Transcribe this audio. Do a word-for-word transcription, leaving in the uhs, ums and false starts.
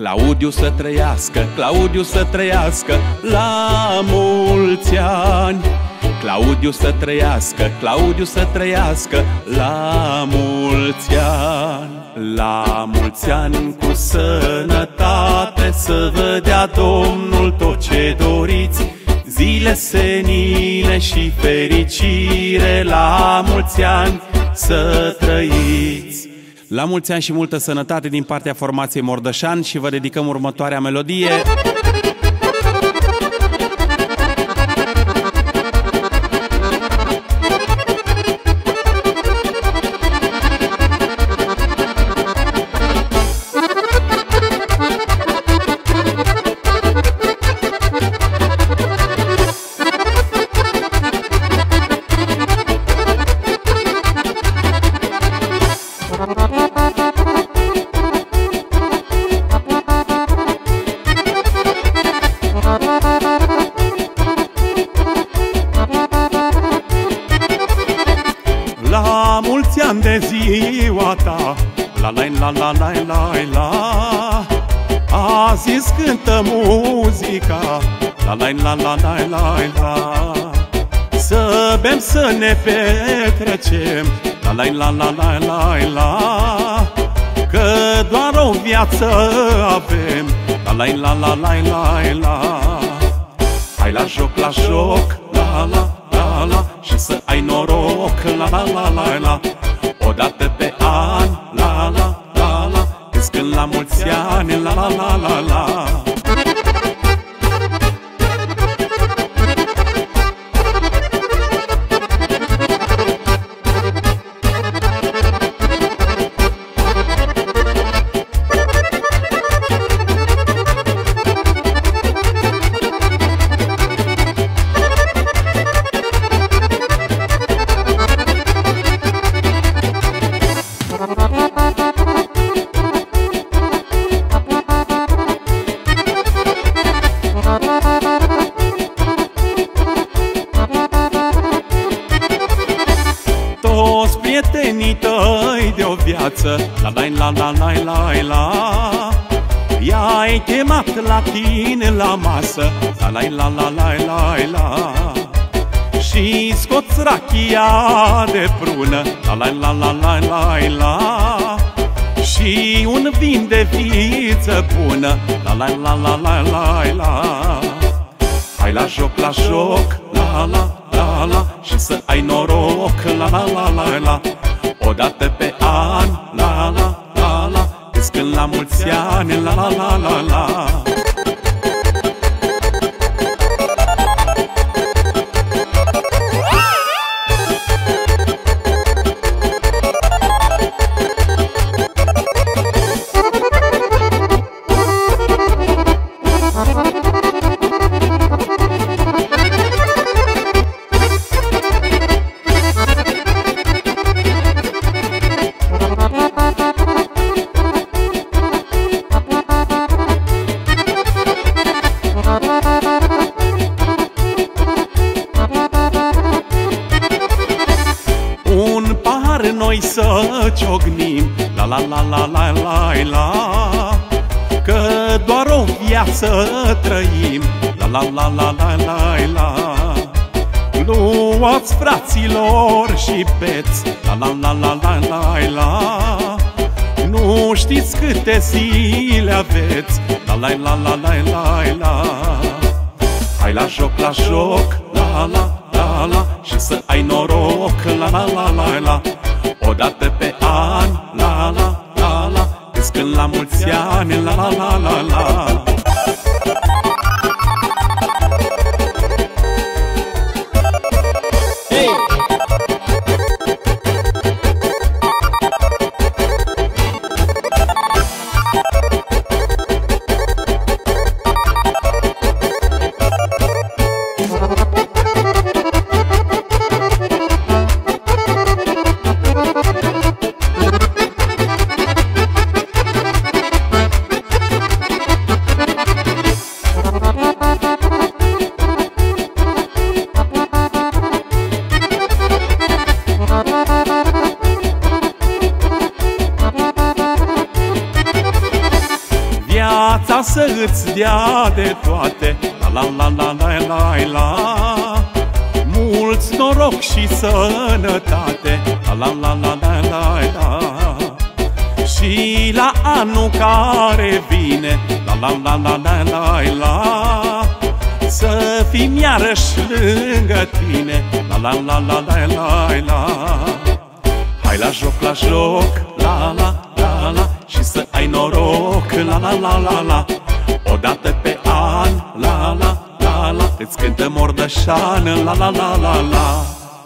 Claudiu să trăiască, Claudiu să trăiască la mulți ani. Claudiu să trăiască, Claudiu să trăiască la mulți ani. La mulți ani cu sănătate, să vă dea Domnul tot ce doriți, zile senine și fericire. La mulți ani să trăiți. La mulți ani și multă sănătate din partea formației Mordășan și vă dedicăm următoarea melodie. La mulți ani de ziua ta, la la la la la la la, azi îți cântă muzica, la la la la la la la. Să bem, să ne petrecem, la la la la la la la, că doar o viață avem, la la la la la la la. Hai la joc, la joc, la la la la, și să ai noroc, la la la la la. Odată pe an, la la la la, îți cânt la mulți ani, la la la la la. Toți prietenii tăi de o viață, la la la la la la la, i-ai chemat la tine la masă, la la la la la la la, și scoți rachia de prună, la la la la la la la, și un vin de viță bună, la la la la la la la. Hai la joc, la joc, la la la la, și să ai noroc, la la la la la. Odată pe an, la la la la, îți cânt la mulți ani, la la la la la. Un pahar noi să ciocnim, la la la la la la la, că doar o viață trăim, la la la la la la la. Luați, fraților, și beți, la la la la la la la, nu știți câte zile aveți, la la la la la la la. Hai la joc, la joc, la la la la, și să ai noroc, la la la la la. Odată pe an, la la la la, îți cânt la mulți ani, la la la la la. viața să îți dea de toate. La la la la la la la. Mulți noroc și sănătate. La la la la la la la. Și la anul care vine, la la la la la la la, să fim iarăși lângă tine, la la la la la la la. Hai la joc, la joc, la la la la, și să ai noroc, la la la la la. Odată pe an, la la la la, îți cântă Mordășan, la la la la la.